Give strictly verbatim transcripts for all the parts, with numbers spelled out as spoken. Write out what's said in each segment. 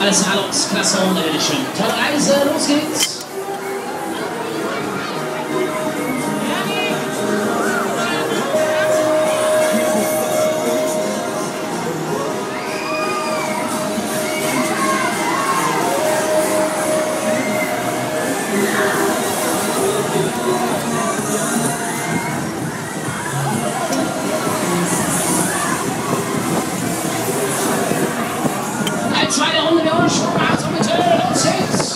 Alles Hallos, klasse Onride. Tolle Reise, los geht's. Zweite Runde der Umschwung, Achtung bitte, los geht's!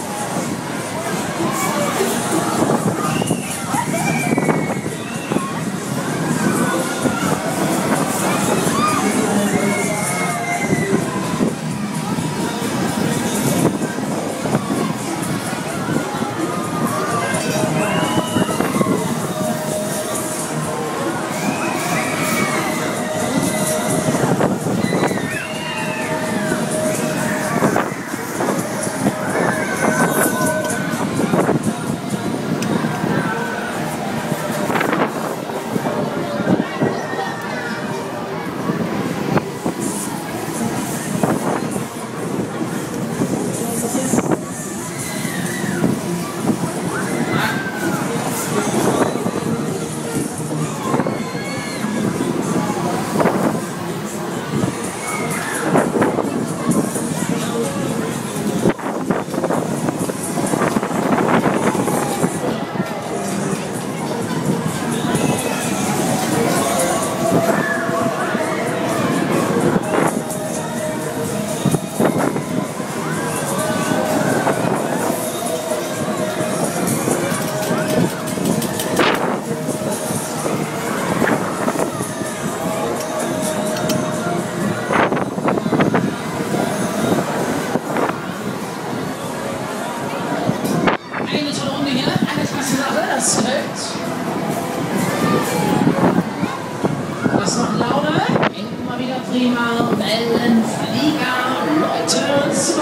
Was noch Laune? Immer wieder prima. Wellenflieger, Leute. So.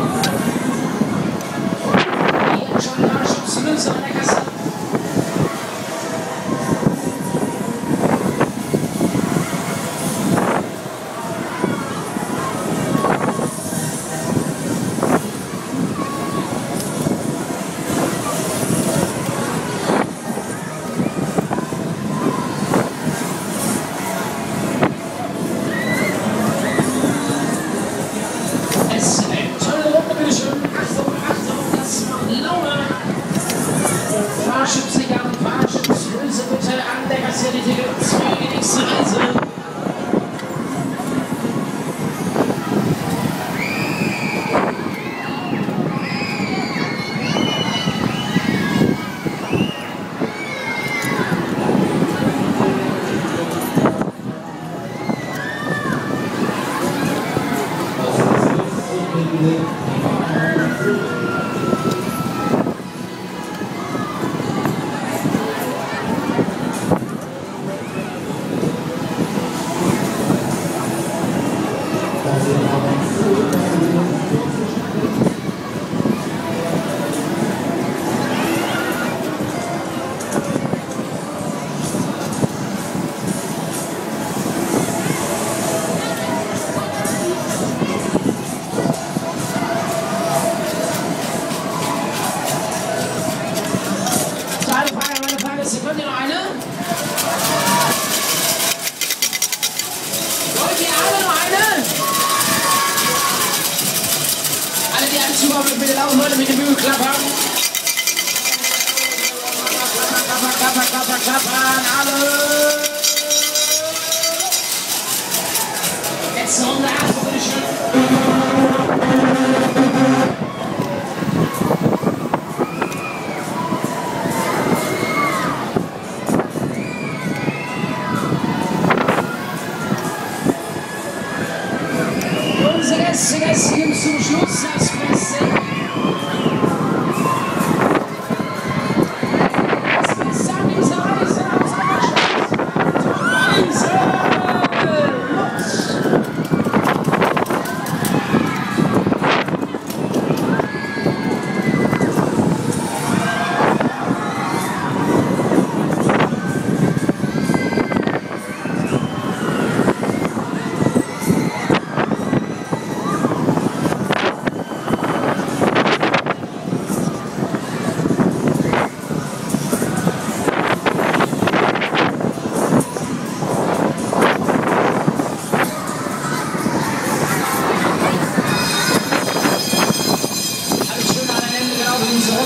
Hier schon mal Schutzlöse an der Kasse. Fahrschütziger und Fahrschützlöse bitte an der Kasse die Tickets für die nächste Reise. Könnt ihr noch eine? Wollt ihr alle noch eine? Alle, die einen Zugang mit den Laufen heute mit den Bügeln klappern. Klapper, klapper, klapper, klappern, alle. Letzte Runde, Achtung, bitteschön. Gäste, Gäste, zum Schluss das Beste. Das Beste an dieser Reise aus der Stadt. Reise! Los!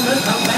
Wellenflug am